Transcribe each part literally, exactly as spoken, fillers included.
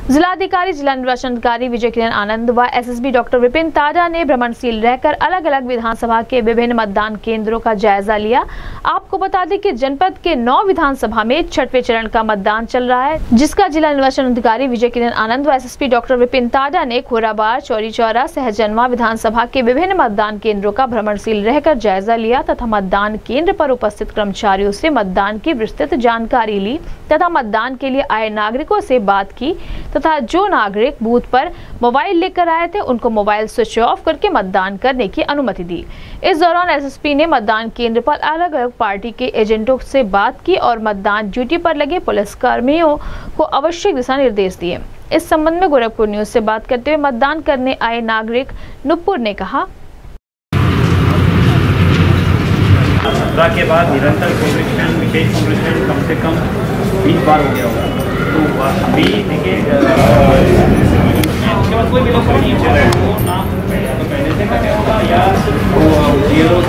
जिलाधिकारी जिला निर्वाचन अधिकारी विजय किरण आनंद व एसएसपी डॉक्टर विपिन ताजा ने भ्रमणशील रहकर अलग अलग विधानसभा के विभिन्न मतदान केंद्रों का जायजा लिया। आपको बता दें कि जनपद के नौ विधानसभा में छठवें चरण का मतदान चल रहा है, जिसका जिला निर्वाचन अधिकारी विजय किरण आनंद व एसएसपी डॉक्टर विपिन ताजा ने खोराबार, चौरी चौरा, सहजनवा विधानसभा के विभिन्न मतदान केंद्रों का भ्रमणशील रहकर जायजा लिया तथा मतदान केंद्र पर उपस्थित कर्मचारियों से मतदान की विस्तृत जानकारी ली तथा मतदान के लिए आए नागरिकों से बात की तथा जो नागरिक बूथ पर मोबाइल लेकर आए थे उनको मोबाइल स्विच ऑफ करके मतदान करने की अनुमति दी। इस दौरान एसएसपी ने मतदान केंद्र पर अलग अलग पार्टी के एजेंटों से बात की और मतदान ड्यूटी पर लगे पुलिस कर्मियों को आवश्यक दिशा निर्देश दिए। इस संबंध में गोरखपुर न्यूज से बात करते हुए मतदान करने आए नागरिक नुपुर ने कहा, सत्रह के बाद निरंतर कॉम्पिटिशन, विशेष कॉम्पिटिशन कम से कम बीस बार हो गया होगा। तो अभी देखिए उसके बाद कोई भी लोग नहीं है वो नाम पहले से करके होगा या जीरो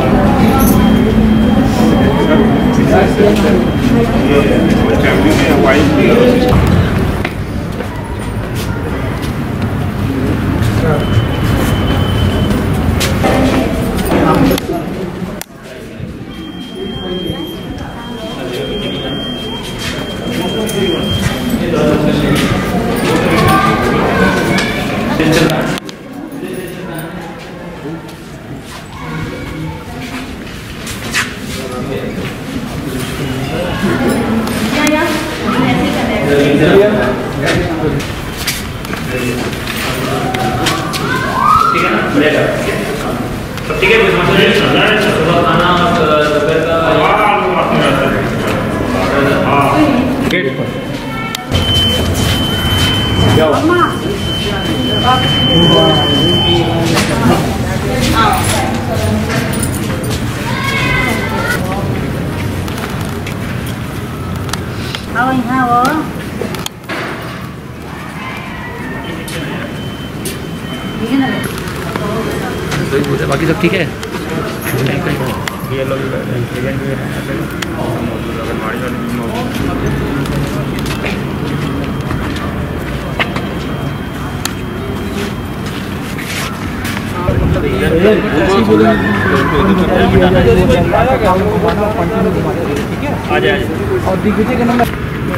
ठीक है ना, मिलेगा सब ठीक है। सुबह खाना दोपहर का गेट पर जाओ। आओ यहाँ वो बाकी सब ठीक है। ये लोग इवेंट में गाड़ी वाले आ जाए और दिग्विजय का नंबर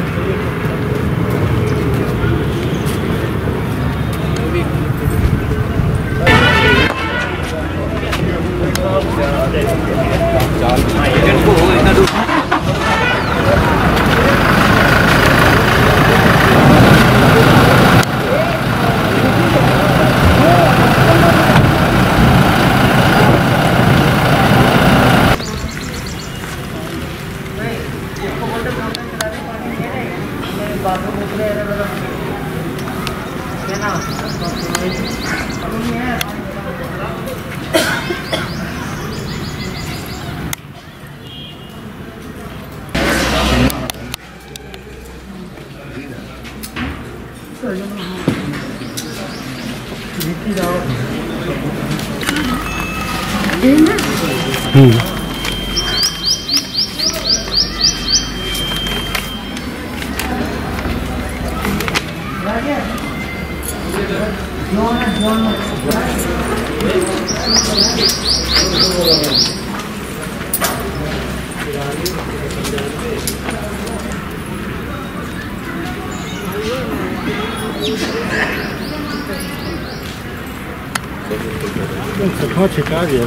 छिका दिया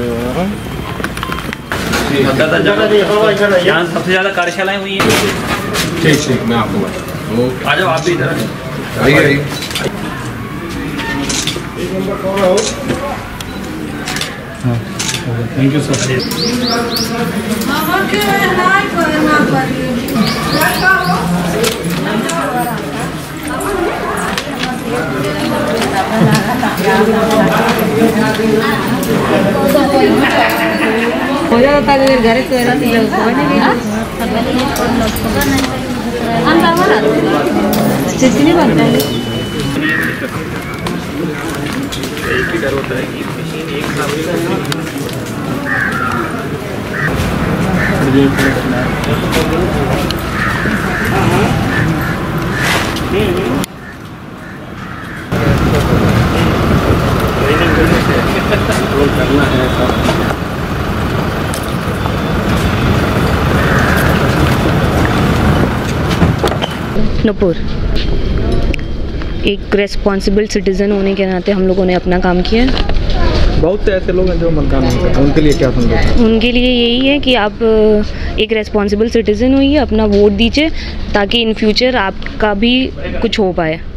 यहाँ सबसे ज्यादा कार्यशालाएं हुई हैं। ठीक ठीक मैं आपको बताऊँ। आ जाओ आप भी इधर आइए आइए। Thank you sir. हो जाता है घर तो रहती है कोई नहीं अंदर वाला चिकनी बनता है। एक ही डर होता है कि मशीन एक खराब नूपुर। एक रेस्पॉन्सिबल सिटीज़न होने के नाते हम लोगों ने अपना काम किया। बहुत से ऐसे लोग हैं जो मतदान नहीं करते, उनके लिए क्या संदेश? उनके लिए यही है कि आप एक रेस्पॉन्सिबल सिटीज़न होइए, अपना वोट दीजिए ताकि इन फ्यूचर आपका भी कुछ हो पाए।